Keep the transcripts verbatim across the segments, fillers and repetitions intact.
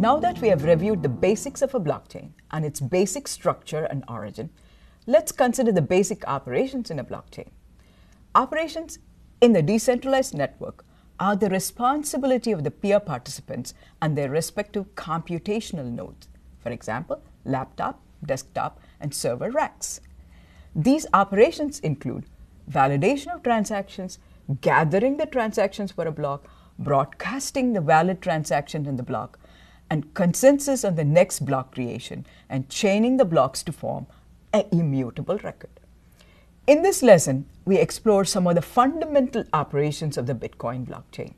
Now that we have reviewed the basics of a blockchain and its basic structure and origin, let's consider the basic operations in a blockchain. Operations in the decentralized network are the responsibility of the peer participants and their respective computational nodes. For example, laptop, desktop, and server racks. These operations include validation of transactions, gathering the transactions for a block, broadcasting the valid transaction in the block, and consensus on the next block creation, and chaining the blocks to form an immutable record. In this lesson, we explore some of the fundamental operations of the Bitcoin blockchain.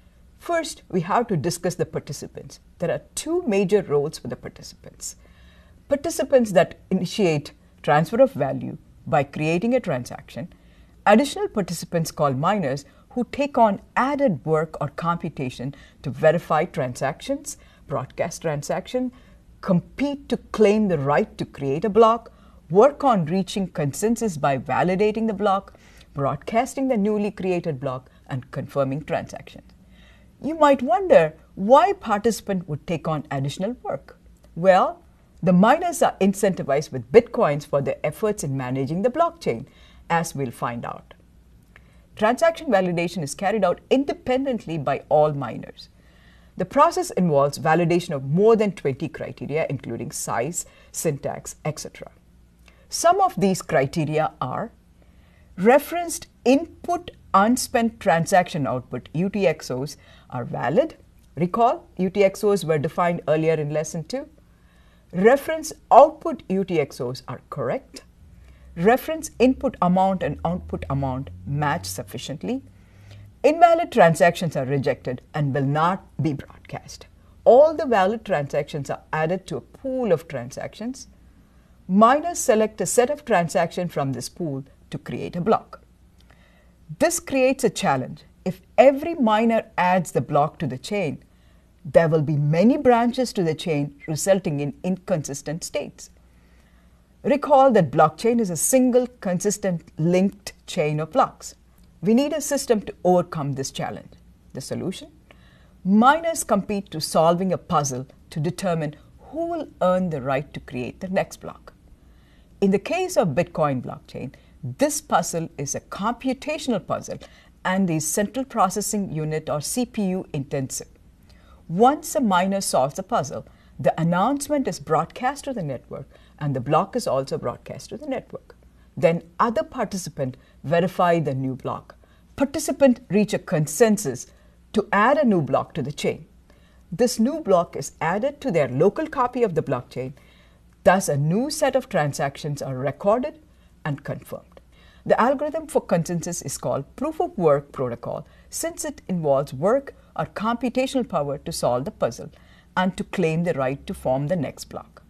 First, we have to discuss the participants. There are two major roles for the participants. Participants that initiate transfer of value by creating a transaction, additional participants called miners who take on added work or computation to verify transactions, broadcast transaction, compete to claim the right to create a block, work on reaching consensus by validating the block, broadcasting the newly created block, and confirming transactions. You might wonder why participants would take on additional work. Well, the miners are incentivized with Bitcoins for their efforts in managing the blockchain, as we'll find out. Transaction validation is carried out independently by all miners. The process involves validation of more than twenty criteria, including size, syntax, et cetera. Some of these criteria are referenced input unspent transaction output U T X Os are valid. Recall, U T X Os were defined earlier in lesson two. Reference output U T X Os are correct. Reference input amount and output amount match sufficiently. Invalid transactions are rejected and will not be broadcast. All the valid transactions are added to a pool of transactions. Miners select a set of transactions from this pool to create a block. This creates a challenge. If every miner adds the block to the chain, there will be many branches to the chain, resulting in inconsistent states. Recall that blockchain is a single, consistent, linked chain of blocks. We need a system to overcome this challenge. The solution? Miners compete to solving a puzzle to determine who will earn the right to create the next block. In the case of Bitcoin blockchain, this puzzle is a computational puzzle and is central processing unit or C P U intensive. Once a miner solves the puzzle, the announcement is broadcast to the network and the block is also broadcast to the network. Then other participants verify the new block. Participants reach a consensus to add a new block to the chain. This new block is added to their local copy of the blockchain. Thus, a new set of transactions are recorded and confirmed. The algorithm for consensus is called proof of work protocol, since it involves work or computational power to solve the puzzle and to claim the right to form the next block.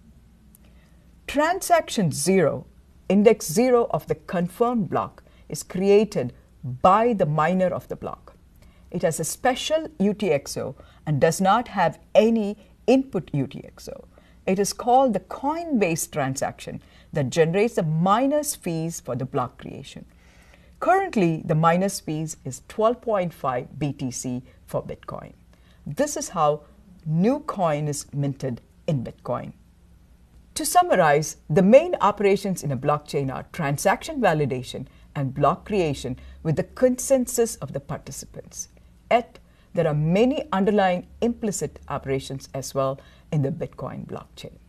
Transaction zero, index zero of the confirmed block, is created by the miner of the block. It has a special U T X O and does not have any input U T X O. It is called the coin-based transaction that generates the miner's fees for the block creation. Currently, the miner's fees is twelve point five B T C for Bitcoin. This is how new coin is minted in Bitcoin. To summarize, the main operations in a blockchain are transaction validation and block creation with the consensus of the participants. Yet, there are many underlying implicit operations as well in the Bitcoin blockchain.